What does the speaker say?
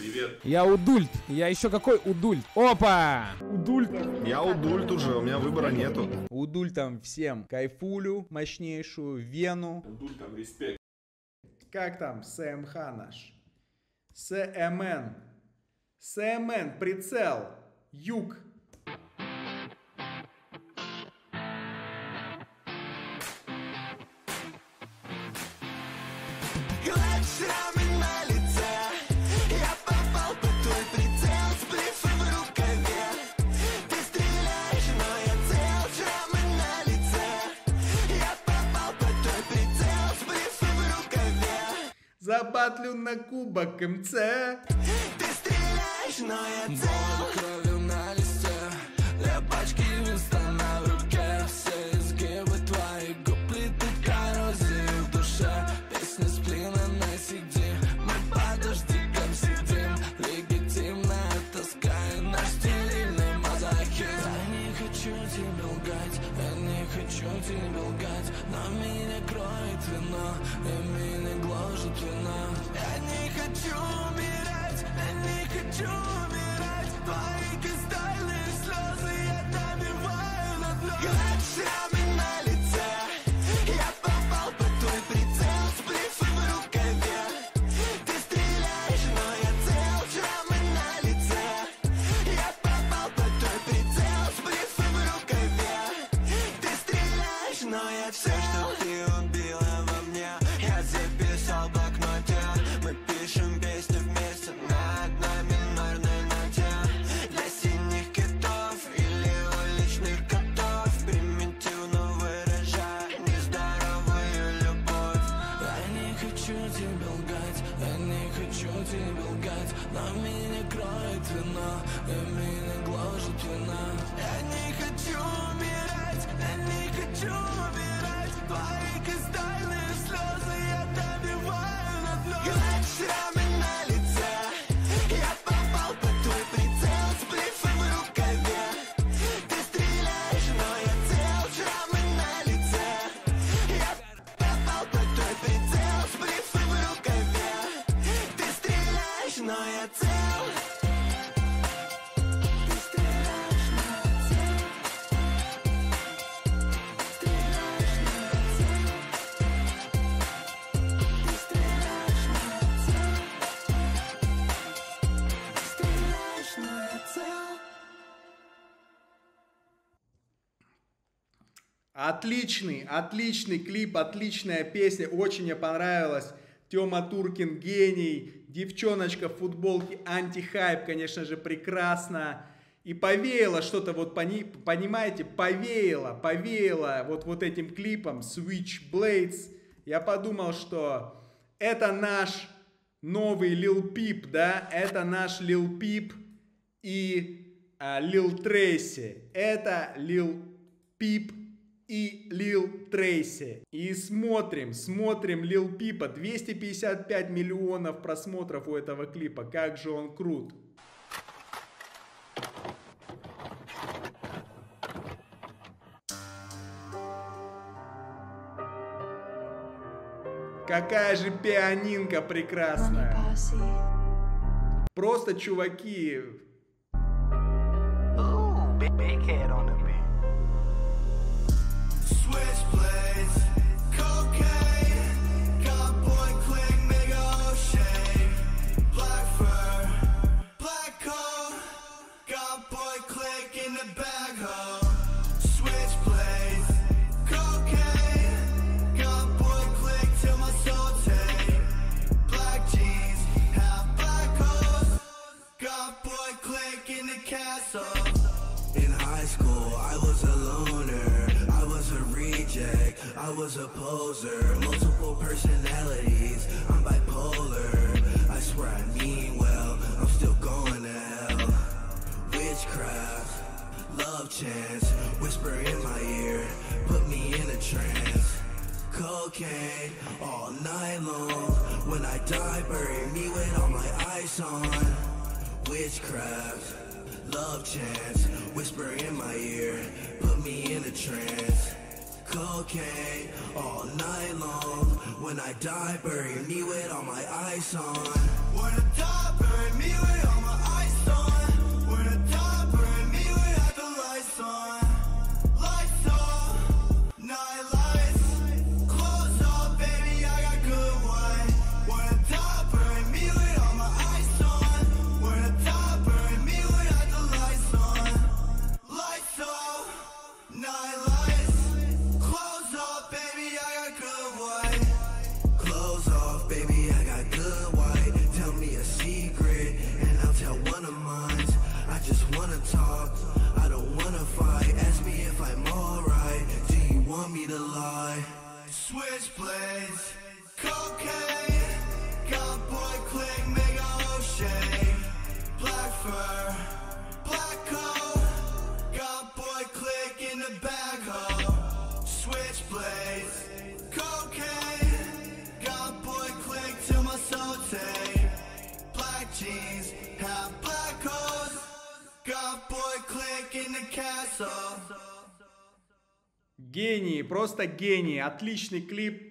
Привет. Я удульт. Я еще какой удульт? Опа! Удульт. Я удульт уже, у меня выбора нету. Удультом всем кайфулю мощнейшую, вену. Удультом респект. Как там СМХ наш? СМН. СМН, прицел. Юг. Шрамы на лице, я попал под твой прицел, сплив в рукаве. Ты стреляешь, но я цел. Шрамы на лице, я попал под твой прицел, сплив в рукаве. Забатлю на кубок МЦ. Ты стреляешь, но я цел. Кровью на листе, для пачки Винстона в руке. Все изгибы твои губ плетут коррозии в душе. Песня сплина на CD, мы под дождиком сидим. Легитимная тоска и наш стерильный мазохизм. Я не хочу тебе лгать, я не хочу тебе лгать, но меня кроет вино, и меня гложет вина. Я не хочу умирать, я не хочу умирать. Твои кристальные слезы я добиваю на дно. Шрамы на лице, я попал под твой прицел, сплив в рукаве. Ты стреляешь, но я цел. Шрамы на лице, я попал под твой прицел, сплив в рукаве. Ты стреляешь, но я цел. Все, что ты убила во мне, я записал в блокноте. Мы пишем песни вместе на одной минорной ноте. Для синих китов или уличных котов, примитивно выражая нездоровую любовь. Я не хочу тебе лгать, я не хочу тебе лгать, но меня кроет вино, и меня гложет вина. Я не хочу умирать, я не хочу умирать. Твои кристальные слезы я добиваю на дно. Шрамы на лице, я попал под твой прицел, сплив в рукаве. Ты стреляешь, но я цел. Шрамы на лице, я попал под твой прицел, сплив в рукаве. Ты стреляешь, но я цел. Ты стреляешь, но я цел. Стреляешь, но я цел. Ты стреляешь, но я цел. Стреляешь, но я цел. Отличный клип, отличная песня, очень мне понравилась. Тёма Туркин гений, девчоночка в футболке антихайп, конечно же, прекрасно. И повеяло что-то, вот понимаете, повеяло вот этим клипом Switchblades. Я подумал, что это наш новый Lil Peep, да, это наш Lil Peep и Lil Tracy. Это Lil Peep и Lil Tracy. И смотрим Lil Peep. 255 миллионов просмотров у этого клипа. Как же он крут. Какая же пианинка прекрасная. Просто чуваки. Switchblades, cocaine, got boy click, nigga, oh shame. Black fur, black coat, got boy click in the bag, ho. Switchblades, cocaine, got boy click till my soul take. Black jeans, half black hose, got boy click in the castle. In high school, I was a loner. I was a reject, I was a poser. Multiple personalities, I'm bipolar. I swear I mean well, I'm still going to hell. Witchcraft, love chance, whisper in my ear, put me in a trance. Cocaine, all night long. When I die, bury me with all my ice on. Witchcraft, love chance, whisper in my ear, put me in a trance. Cocaine, all night long. When I die, bury me with all my ice on. When I die, bury me with jeans, have black holes. Got boy click in the castle. Гений, просто гений. Отличный клип.